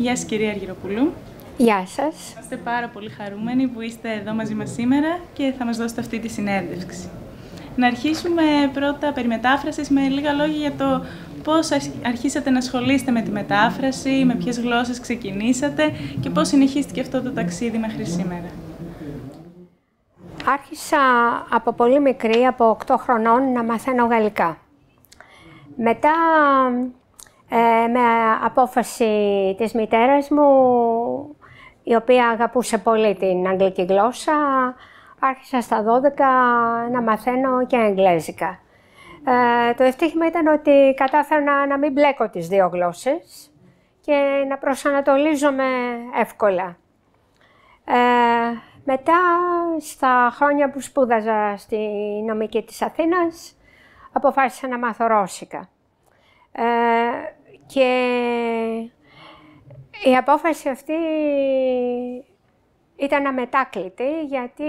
Γεια σας κυρία Αργυροπούλου. Γεια σας. Είμαστε πάρα πολύ χαρούμενοι που είστε εδώ μαζί μας σήμερα και θα μας δώσετε αυτή τη συνέντευξη. Να αρχίσουμε πρώτα περί μετάφρασης με λίγα λόγια για το πώς αρχίσατε να ασχολείστε με τη μετάφραση, με ποιες γλώσσες ξεκινήσατε και πώς συνεχίστηκε αυτό το ταξίδι μέχρι σήμερα. Άρχισα από πολύ μικρή, από 8 χρονών, να μαθαίνω γαλλικά. Μετά, με απόφαση της μητέρας μου, η οποία αγαπούσε πολύ την αγγλική γλώσσα, άρχισα στα 12 να μαθαίνω και εγγλέζικα. Το ευτύχημα ήταν ότι κατάφερα να μην μπλέκω τις δύο γλώσσες και να προσανατολίζομαι εύκολα. Μετά, στα χρόνια που σπούδαζα στη νομική της Αθήνας, αποφάσισα να μάθω ρώσικα. Και η απόφαση αυτή ήταν αμετάκλητη, γιατί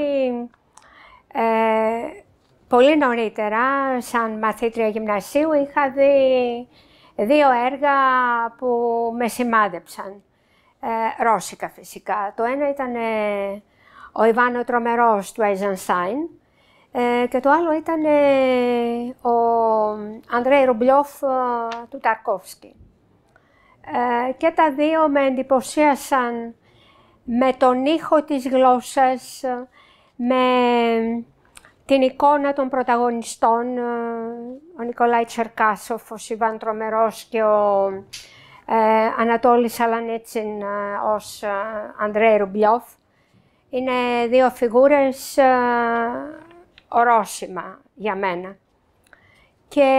πολύ νωρίτερα, σαν μαθήτρια γυμνασίου, είχα δει 2 έργα που με σημάδεψαν. Ρώσικα φυσικά. Το ένα ήταν ο Ιβάν ο Τρομερός του Eisenstein και το άλλο ήταν ο Ανδρέι Ρουμπλιόφ του Ταρκόφσκι. Και τα δύο με εντυπωσίασαν με τον ήχο της γλώσσας, με την εικόνα των πρωταγωνιστών, ο Νικολάη Τσερκάσοφ, ο Ιβάν Τρομερός και ο Ανατόλης Αλανίτσιν ως Ανδρέι Ρουμπλιόφ. Είναι 2 φιγούρες ορόσημα για μένα. Και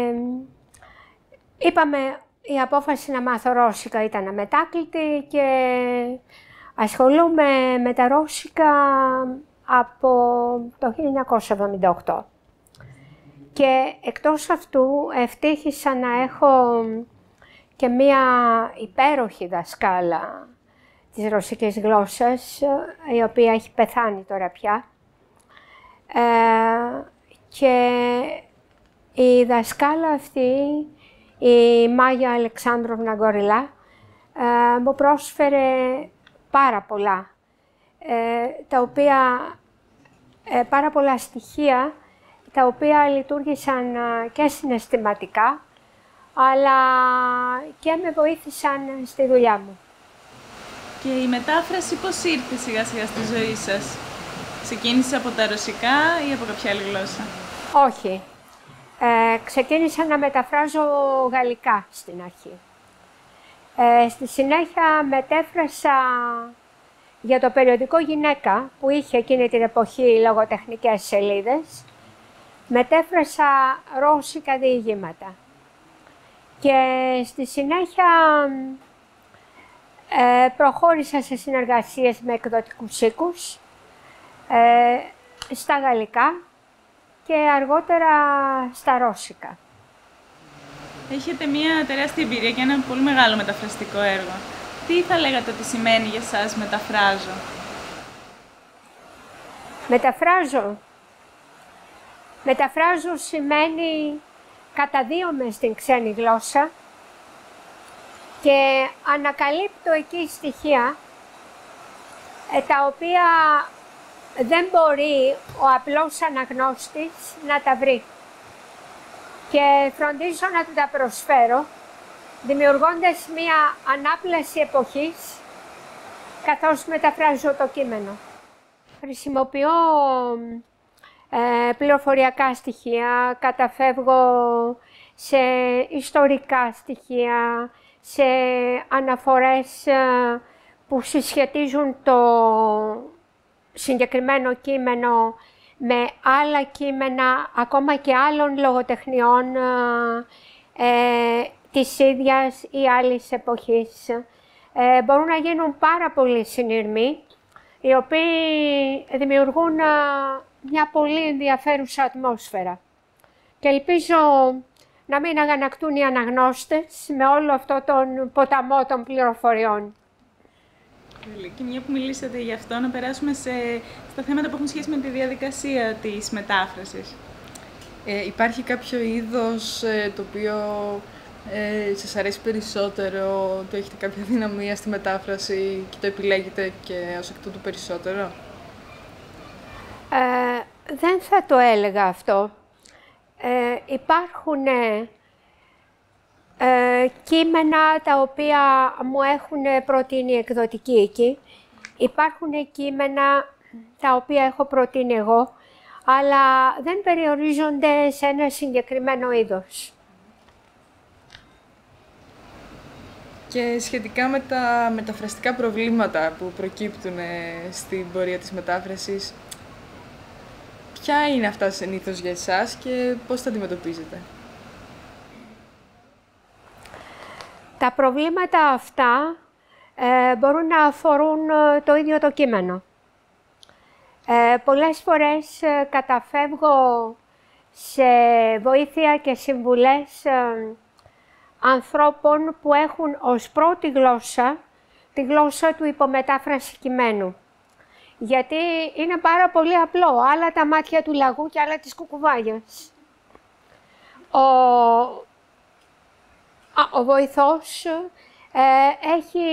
είπαμε, η απόφαση να μάθω ρώσικα ήταν αμετάκλητη και ασχολούμαι με τα ρώσικα από το 1978. Και εκτός αυτού ευτύχησα να έχω και μία υπέροχη δασκάλα της ρωσικής γλώσσας, η οποία έχει πεθάνει τώρα πια. Και η δασκάλα αυτή, η Μάγια Αλεξάνδροβνα Γκοριλά, μου πρόσφερε πάρα πολλά, πάρα πολλά στοιχεία, τα οποία λειτουργήσαν και συναισθηματικά, αλλά και με βοήθησαν στη δουλειά μου. Και η μετάφραση πώς ήρθε σιγά σιγά στη ζωή σας? Ξεκίνησε από τα ρωσικά ή από κάποια άλλη γλώσσα? Όχι. Ξεκίνησα να μεταφράζω γαλλικά στην αρχή. Στη συνέχεια μετέφρασα για το περιοδικό Γυναίκα, που είχε εκείνη την εποχή λογοτεχνικές σελίδες, μετέφρασα ρώσικα διηγήματα. Και στη συνέχεια προχώρησα σε συνεργασίες με εκδοτικούς οίκους, στα γαλλικά και αργότερα στα ρώσικα. Έχετε μια τεράστια εμπειρία και ένα πολύ μεγάλο μεταφραστικό έργο. Τι θα λέγατε ότι σημαίνει για σας μεταφράζω? Μεταφράζω σημαίνει καταδύομαι στην ξένη γλώσσα και ανακαλύπτω εκεί στοιχεία τα οποία δεν μπορεί ο απλός αναγνώστης να τα βρει. Και φροντίζω να του τα προσφέρω, δημιουργώντας μία ανάπλαση εποχής, καθώς μεταφράζω το κείμενο. Χρησιμοποιώ πληροφοριακά στοιχεία, καταφεύγω σε ιστορικά στοιχεία, σε αναφορές που συσχετίζουν το συγκεκριμένο κείμενο με άλλα κείμενα, ακόμα και άλλων λογοτεχνιών της ίδιας ή άλλης εποχής. Μπορούν να γίνουν πάρα πολλοί συνειρμοί, οι οποίοι δημιουργούν μια πολύ ενδιαφέρουσα ατμόσφαιρα. Και ελπίζω να μην αγανακτούν οι αναγνώστες με όλο αυτό τον ποταμό των πληροφοριών. Και μια που μιλήσατε γι' αυτό, να περάσουμε στα θέματα που έχουν σχέση με τη διαδικασία της μετάφρασης. Υπάρχει κάποιο είδος το οποίο Σας αρέσει περισσότερο ότι έχετε κάποια δυναμία στη μετάφραση και το επιλέγετε και ως εκ τούτου περισσότερο? Δεν θα το έλεγα αυτό. Υπάρχουν κείμενα τα οποία μου έχουν προτείνει εκδοτικοί οίκοι. Υπάρχουν κείμενα τα οποία έχω προτείνει εγώ, αλλά δεν περιορίζονται σε ένα συγκεκριμένο είδος. Και σχετικά με τα μεταφραστικά προβλήματα που προκύπτουν στην πορεία της μετάφρασης, ποια είναι αυτά συνήθως για εσάς και πώς τα αντιμετωπίζετε? Τα προβλήματα αυτά μπορούν να αφορούν το ίδιο το κείμενο. Πολλές φορές καταφεύγω σε βοήθεια και συμβουλές ανθρώπων που έχουν ως πρώτη γλώσσα τη γλώσσα του υπομετάφραση κειμένου. Γιατί είναι πάρα πολύ απλό, άλλα τα μάτια του λαγού και άλλα της κουκουβάγιας. Ο βοηθός έχει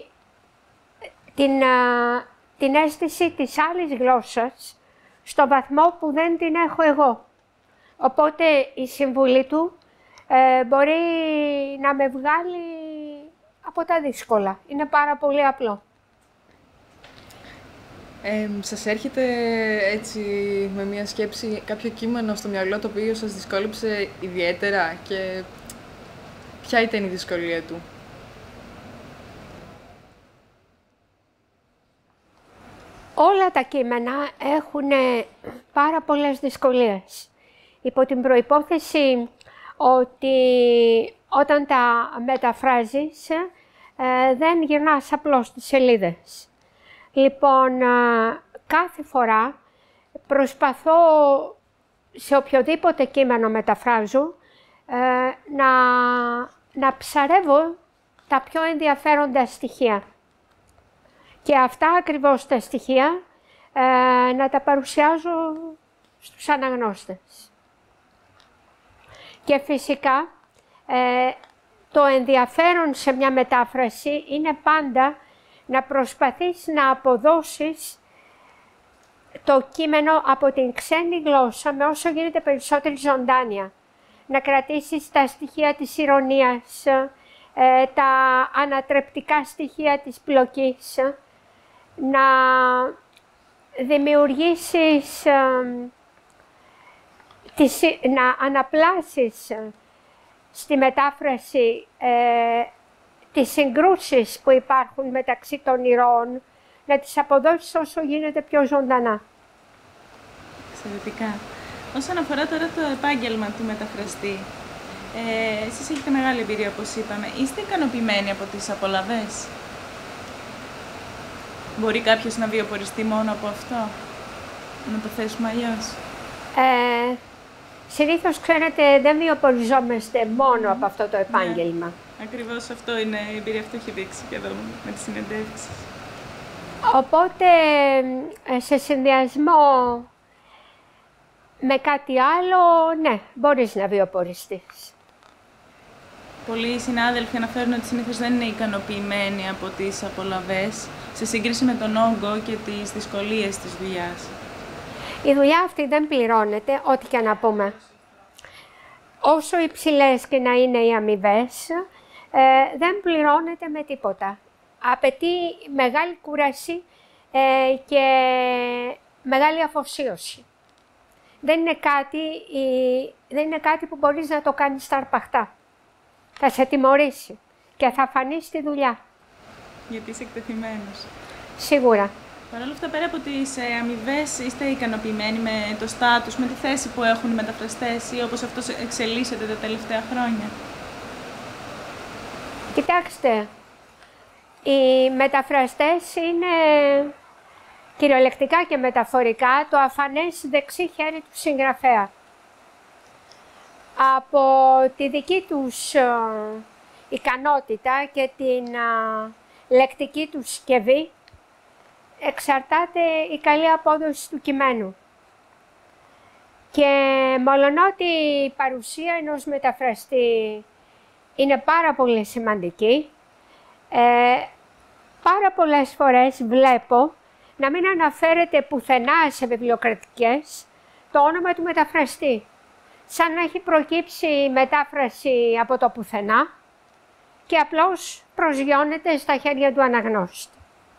την αίσθηση της άλλης γλώσσας στο βαθμό που δεν την έχω εγώ. Οπότε η συμβουλή του μπορεί να με βγάλει από τα δύσκολα. Είναι πάρα πολύ απλό. Σας έρχεται έτσι με μια σκέψη κάποιο κείμενο στο μυαλό το οποίο σας δυσκόλεψε ιδιαίτερα και ποια ήταν η δυσκολία του? Όλα τα κείμενα έχουν πάρα πολλές δυσκολίες. Υπό την προϋπόθεση ότι όταν τα μεταφράζεις δεν γυρνάς απλώς τις σελίδες. Λοιπόν, κάθε φορά προσπαθώ σε οποιοδήποτε κείμενο μεταφράζω να ψαρεύω τα πιο ενδιαφέροντα στοιχεία. Και αυτά ακριβώς τα στοιχεία να τα παρουσιάζω στους αναγνώστες. Και φυσικά το ενδιαφέρον σε μια μετάφραση είναι πάντα να προσπαθείς να αποδώσεις το κείμενο από την ξένη γλώσσα με όσο γίνεται περισσότερη ζωντάνια. Να κρατήσεις τα στοιχεία της ηρωνίας, τα ανατρεπτικά στοιχεία της πλοκής, να δημιουργήσεις, να αναπλάσεις στη μετάφραση τις συγκρούσεις που υπάρχουν μεταξύ των ηρώων, να τις αποδώσεις όσο γίνεται πιο ζωντανά. Εξαιρετικά. Όσον αφορά τώρα το επάγγελμα του μεταφραστή, εσείς έχετε μεγάλη εμπειρία, όπως είπαμε. Είστε ικανοποιημένοι από τις απολαβές? Μπορεί κάποιος να βιοποριστεί μόνο από αυτό? Να το θέσουμε αλλιώς. Συνήθως, ξέρετε, δεν βιοποριζόμαστε μόνο από αυτό το επάγγελμα. Ναι, ακριβώς αυτό είναι, η εμπειρία αυτό έχει δείξει και εδώ με τις συνεντεύξεις. Οπότε, σε συνδυασμό με κάτι άλλο, ναι, μπορείς να βιοποριστείς. Πολλοί συνάδελφοι αναφέρουν ότι συνήθως δεν είναι ικανοποιημένοι από τις απολαβές σε σύγκριση με τον όγκο και τις δυσκολίες της δουλειάς. Η δουλειά αυτή δεν πληρώνεται, ό,τι και να πούμε. Όσο υψηλές και να είναι οι αμοιβές, δεν πληρώνεται με τίποτα. Απαιτεί μεγάλη κούραση και μεγάλη αφοσίωση. Δεν είναι κάτι που μπορείς να το κάνεις στα αρπαχτά. Θα σε τιμωρήσει και θα φανείς τη δουλειά. Γιατί είσαι εκτεθειμένος. Σίγουρα. Παρ' όλα αυτά, πέρα από τις αμοιβές, είστε ικανοποιημένοι με το στάτους, με τη θέση που έχουν οι μεταφραστές ή όπως αυτό εξελίσσεται τα τελευταία χρόνια? Κοιτάξτε, οι μεταφραστές είναι κυριολεκτικά και μεταφορικά το αφανές δεξί χέρι του συγγραφέα. Από τη δική τους ικανότητα και την λεκτική τους συσκευή εξαρτάται η καλή απόδοση του κειμένου. Και μολονότι η παρουσία ενός μεταφραστή είναι πάρα πολύ σημαντική. Πάρα πολλές φορές βλέπω να μην αναφέρεται πουθενά σε βιβλιοκρατικές το όνομα του μεταφραστή. Σαν να έχει προκύψει η μετάφραση από το πουθενά και απλώς προσγειώνεται στα χέρια του αναγνώστη.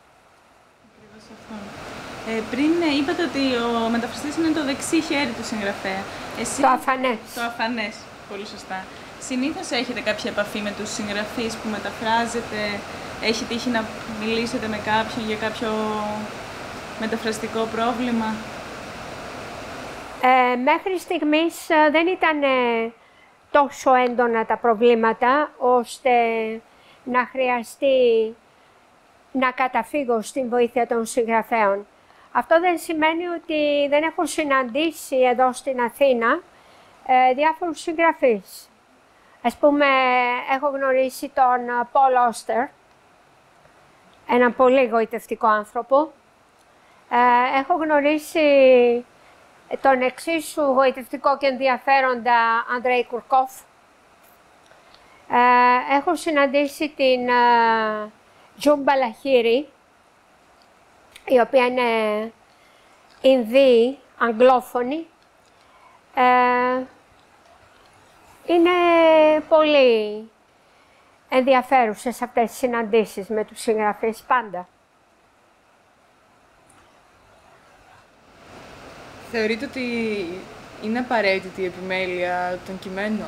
Πριν είπατε ότι ο μεταφραστής είναι το δεξί χέρι του συγγραφέα. Το αφανές. Το αφανές, πολύ σωστά. Συνήθως έχετε κάποια επαφή με τους συγγραφείς που μεταφράζετε, έχει τύχει να μιλήσετε με κάποιον για κάποιο μεταφραστικό πρόβλημα? Μέχρι στιγμής δεν ήταν τόσο έντονα τα προβλήματα, ώστε να χρειαστεί να καταφύγω στην βοήθεια των συγγραφέων. Αυτό δεν σημαίνει ότι δεν έχω συναντήσει εδώ στην Αθήνα διάφορους συγγραφείς. Ας πούμε, έχω γνωρίσει τον Paul Auster, έναν πολύ γοητευτικό άνθρωπο. Έχω γνωρίσει τον εξίσου γοητευτικό και ενδιαφέροντα Ανδρέη Κουρκόφ. Έχω συναντήσει την Τζούμπα Λαχίρη, η οποία είναι Ινδή, αγγλόφωνη. Είναι πολύ ενδιαφέρουσες αυτές τις συναντήσεις με τους συγγραφείς πάντα. Θεωρείτε ότι είναι απαραίτητη η επιμέλεια των κειμένων?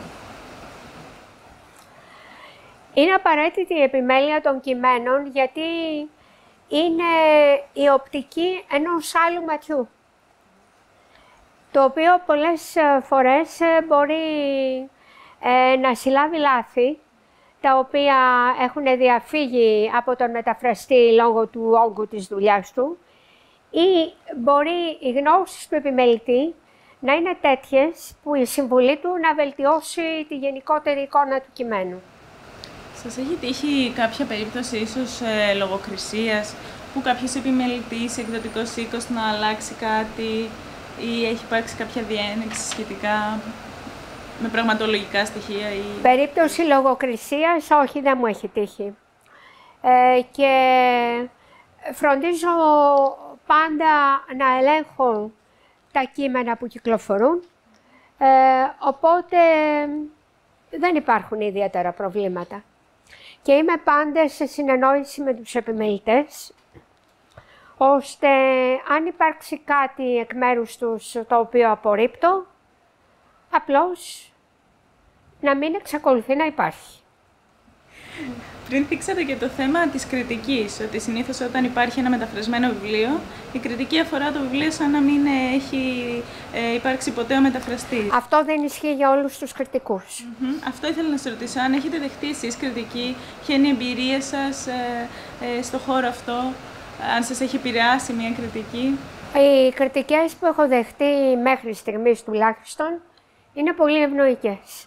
Είναι απαραίτητη η επιμέλεια των κειμένων γιατί είναι η οπτική ενός άλλου ματιού, το οποίο πολλές φορές μπορεί να συλλάβει λάθη, τα οποία έχουν διαφύγει από τον μεταφραστή λόγω του όγκου της δουλειάς του, ή μπορεί οι γνώσεις του επιμελητή να είναι τέτοιες που η συμβουλή του να βελτιώσει τη γενικότερη εικόνα του κειμένου. Σας έχει τύχει κάποια περίπτωση ίσως λογοκρισίας, που κάποιος επιμελητής, εκδοτικός οίκος να αλλάξει κάτι ή έχει υπάρξει κάποια διένεξη σχετικά με πραγματολογικά στοιχεία? Περίπτωση λογοκρισίας, όχι, δεν μου έχει τύχει. Και φροντίζω πάντα να ελέγχω τα κείμενα που κυκλοφορούν, οπότε δεν υπάρχουν ιδιαίτερα προβλήματα. Και είμαι πάντα σε συνεννόηση με τους επιμελητές, ώστε αν υπάρξει κάτι εκ μέρους τους το οποίο απορρίπτω, απλώς να μην εξακολουθεί να υπάρχει. Πριν θίξατε και το θέμα της κριτικής, ότι συνήθως όταν υπάρχει ένα μεταφρασμένο βιβλίο, η κριτική αφορά το βιβλίο σαν να μην έχει υπάρξει ποτέ ο μεταφραστής. Αυτό δεν ισχύει για όλους τους κριτικούς. Αυτό ήθελα να σας ρωτήσω, αν έχετε δεχτεί εσείς κριτική, ποια είναι η εμπειρία σας στο χώρο αυτό, αν σας έχει επηρεάσει μια κριτική? Οι κριτικές που έχω δεχτεί μέχρι στιγμής τουλάχιστον είναι πολύ ευνοϊκές.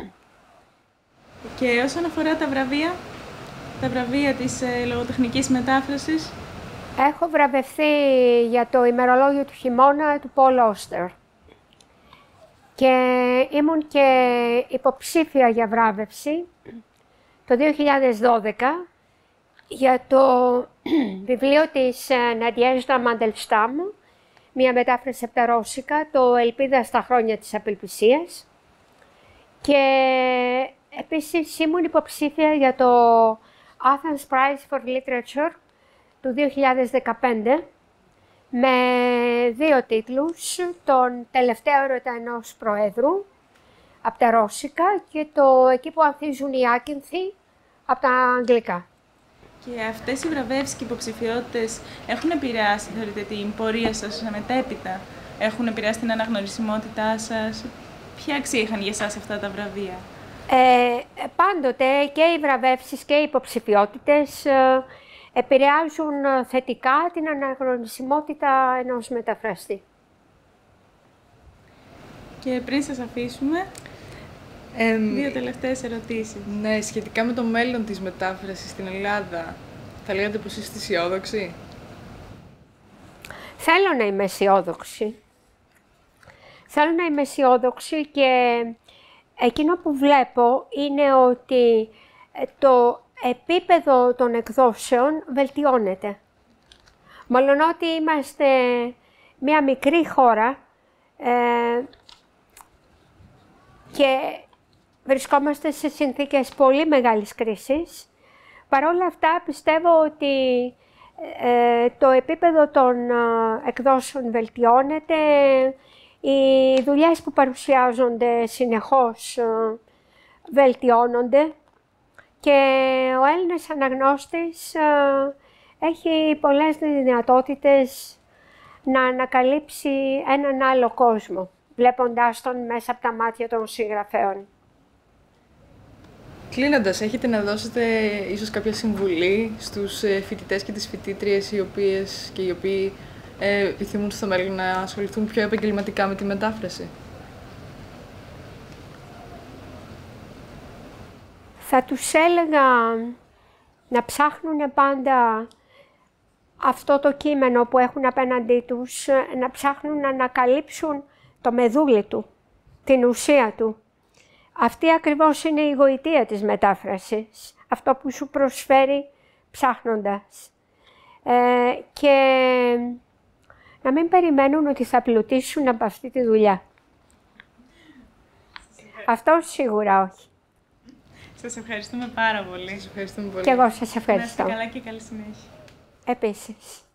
Και όσον αφορά τα βραβεία της λογοτεχνικής μετάφρασης? Έχω βραβευθεί για το ημερολόγιο του χειμώνα του Paul Auster. Και ήμουν και υποψήφια για βράβευση το 2012 για το βιβλίο της Ναντιέζα Μαντελστάμ, μια μετάφραση από τα ρώσικα, το «Ελπίδα στα χρόνια της απελπισίας». Και επίσης ήμουν υποψήφια για το Athens Prize for Literature του 2015 με 2 τίτλους, τον τελευταίο έρωτα ενός προέδρου από τα ρώσικα και το «Εκεί που ανθίζουν οι άκυνθοι» από τα αγγλικά. Και αυτές οι βραβεύσεις και υποψηφιότητες έχουν επηρεάσει, θεωρείτε, την πορεία σας μετέπειτα? Έχουν επηρεάσει την αναγνωρισιμότητά σας? Ποια αξία είχαν για εσάς αυτά τα βραβεία? Πάντοτε και οι βραβεύσεις και οι υποψηφιότητες επηρεάζουν θετικά την αναγνωρισιμότητα ενός μεταφραστή. Και πριν σας αφήσουμε, 2 τελευταίες ερωτήσεις. Ναι, σχετικά με το μέλλον της μετάφρασης στην Ελλάδα, θα λέγατε πως είστε αισιόδοξοι? Θέλω να είμαι αισιόδοξη. Θέλω να είμαι αισιόδοξη και Εκείνο που βλέπω είναι ότι το επίπεδο των εκδόσεων βελτιώνεται. Μολονότι είμαστε μια μικρή χώρα και βρισκόμαστε σε συνθήκες πολύ μεγάλης κρίσης, παρόλα αυτά πιστεύω ότι το επίπεδο των εκδόσεων βελτιώνεται, οι δουλειές που παρουσιάζονται συνεχώς βελτιώνονται και ο Έλληνας αναγνώστης έχει πολλές δυνατότητες να ανακαλύψει έναν άλλο κόσμο, βλέποντάς τον μέσα από τα μάτια των συγγραφέων. Κλείνοντας, έχετε να δώσετε ίσως κάποια συμβουλή στους φοιτητές και τις φοιτήτριες οι οποίοι επιθυμούν στο μέλλον να ασχοληθούν πιο επαγγελματικά με τη μετάφραση? Θα τους έλεγα να ψάχνουν πάντα αυτό το κείμενο που έχουν απέναντί τους, να ψάχνουν να ανακαλύψουν το μεδούλι του, την ουσία του. Αυτή ακριβώς είναι η γοητεία της μετάφρασης, αυτό που σου προσφέρει ψάχνοντας. Και να μην περιμένουν ότι θα πλουτίσουν από αυτή τη δουλειά. Αυτό σίγουρα όχι. Σας ευχαριστούμε πάρα πολύ. Σας ευχαριστούμε πολύ. Και εγώ σας ευχαριστώ. Να είστε καλά και καλή συνέχεια. Επίσης.